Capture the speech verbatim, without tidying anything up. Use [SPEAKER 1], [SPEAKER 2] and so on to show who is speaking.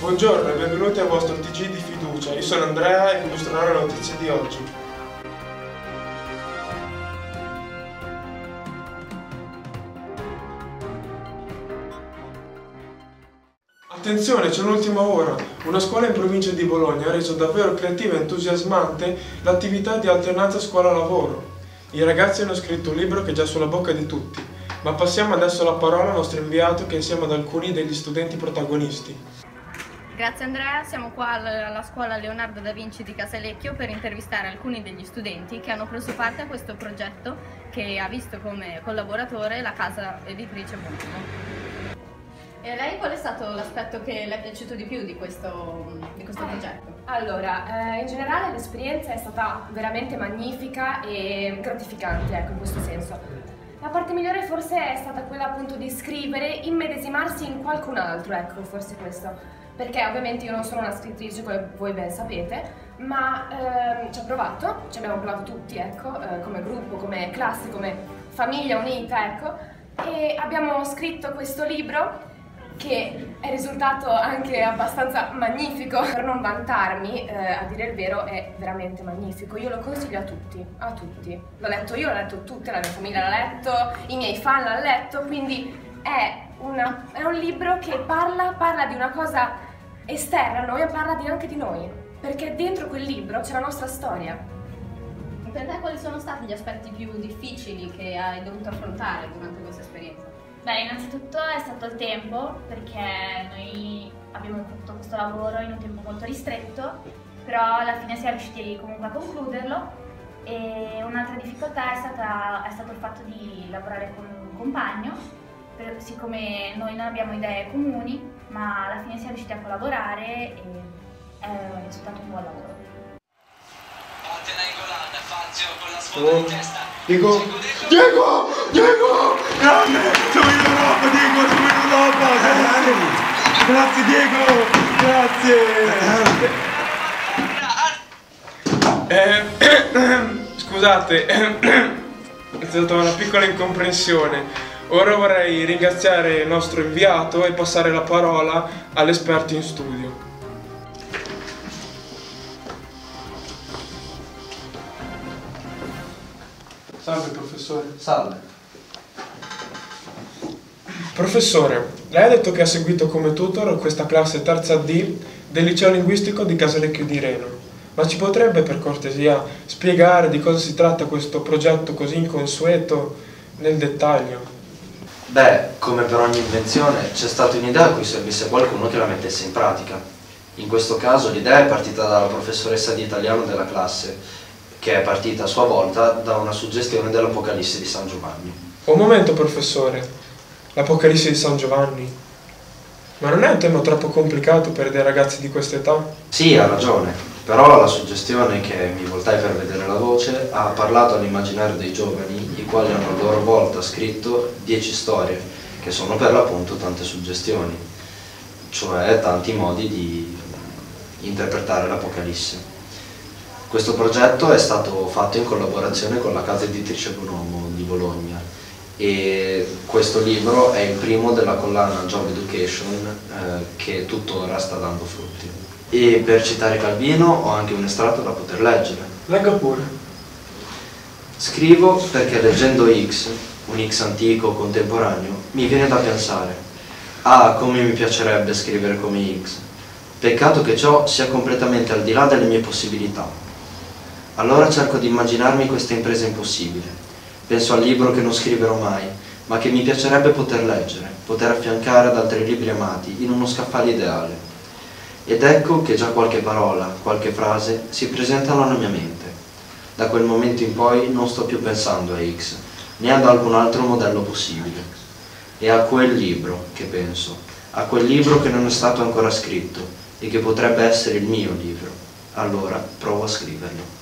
[SPEAKER 1] Buongiorno e benvenuti al vostro T G di fiducia. Io sono Andrea e vi illustrerò le notizie di oggi. Attenzione, c'è l'ultima ora. Una scuola in provincia di Bologna ha reso davvero creativa e entusiasmante l'attività di alternanza scuola-lavoro. I ragazzi hanno scritto un libro che è già sulla bocca di tutti, ma passiamo adesso la parola al nostro inviato che è insieme ad alcuni degli studenti protagonisti.
[SPEAKER 2] Grazie Andrea, siamo qua alla scuola Leonardo da Vinci di Casalecchio per intervistare alcuni degli studenti che hanno preso parte a questo progetto che ha visto come collaboratore la casa editrice Bonomo. E lei qual è stato l'aspetto che le è piaciuto di più di questo, di questo progetto?
[SPEAKER 3] Allora, eh, in generale l'esperienza è stata veramente magnifica e gratificante, ecco, in questo senso. La parte migliore forse è stata quella appunto di scrivere, immedesimarsi in qualcun altro, ecco, forse questo. Perché ovviamente io non sono una scrittrice, come voi ben sapete, ma ehm, ci ho provato, ci abbiamo provato tutti, ecco, eh, come gruppo, come classe, come famiglia unita, ecco, e abbiamo scritto questo libro che è risultato anche abbastanza magnifico. Per non vantarmi, eh, a dire il vero, è veramente magnifico. Io lo consiglio a tutti, a tutti. L'ho letto io, l'ho letto tutta la mia famiglia, l'ha letto, i miei fan l'hanno letto, quindi è, una, è un libro che parla, parla di una cosa esterna a noi e parla di, anche di noi, perché dentro quel libro c'è la nostra storia.
[SPEAKER 2] Per te quali sono stati gli aspetti più difficili che hai dovuto affrontare durante questa esperienza?
[SPEAKER 4] Beh, innanzitutto è stato il tempo, perché noi abbiamo fatto questo lavoro in un tempo molto ristretto, però alla fine siamo riusciti comunque a concluderlo. E un'altra difficoltà è, stata, è stato il fatto di lavorare con un compagno, per, siccome noi non abbiamo idee comuni, ma alla fine siamo riusciti a collaborare e è risultato un buon lavoro.
[SPEAKER 1] Oh. Diego! Diego! Diego! Grande! Siamo in Europa, Diego! Siamo in Europa! Grazie Diego! Grazie! Eh, scusate, è stata una piccola incomprensione. Ora vorrei ringraziare il nostro inviato e passare la parola all'esperto in studio. Salve professore.
[SPEAKER 5] Salve.
[SPEAKER 1] Professore, lei ha detto che ha seguito come tutor questa classe terza D del liceo linguistico di Casalecchio di Reno, ma ci potrebbe per cortesia spiegare di cosa si tratta questo progetto così inconsueto nel dettaglio?
[SPEAKER 5] Beh, come per ogni invenzione, c'è stata un'idea a cui servisse qualcuno che la mettesse in pratica. In questo caso l'idea è partita dalla professoressa di italiano della classe, che è partita a sua volta da una suggestione dell'Apocalisse di San Giovanni.
[SPEAKER 1] Un momento professore, l'Apocalisse di San Giovanni? Ma non è un tema troppo complicato per dei ragazzi di questa età?
[SPEAKER 5] Sì, ha ragione, però la suggestione che mi voltai per vedere la voce ha parlato all'immaginario dei giovani, i quali hanno a loro volta scritto dieci storie, che sono per l'appunto tante suggestioni, cioè tanti modi di interpretare l'Apocalisse. Questo progetto è stato fatto in collaborazione con la casa editrice Bonomo di Bologna e questo libro è il primo della collana Job Education eh, che tuttora sta dando frutti. E per citare Calvino ho anche un estratto da poter leggere.
[SPEAKER 1] Legga pure.
[SPEAKER 5] Scrivo perché leggendo X, un X antico o contemporaneo, mi viene da pensare: ah, come mi piacerebbe scrivere come X. Peccato che ciò sia completamente al di là delle mie possibilità. Allora cerco di immaginarmi questa impresa impossibile. Penso al libro che non scriverò mai, ma che mi piacerebbe poter leggere, poter affiancare ad altri libri amati in uno scaffale ideale. Ed ecco che già qualche parola, qualche frase si presentano alla mia mente. Da quel momento in poi non sto più pensando a X, né ad alcun altro modello possibile. È a quel libro che penso, a quel libro che non è stato ancora scritto e che potrebbe essere il mio libro. Allora provo a scriverlo.